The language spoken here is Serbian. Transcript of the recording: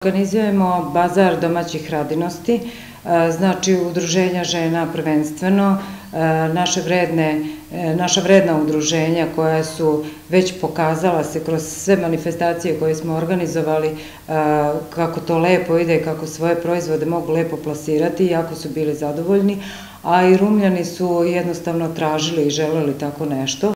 Organizujemo bazar domaćih radinosti, znači udruženja žena prvenstveno, naša vredna udruženja koja su već pokazala se kroz sve manifestacije koje smo organizovali kako to lepo ide i kako svoje proizvode mogu lepo plasirati, jako su bili zadovoljni, a i Rumljani su jednostavno tražili i želeli tako nešto.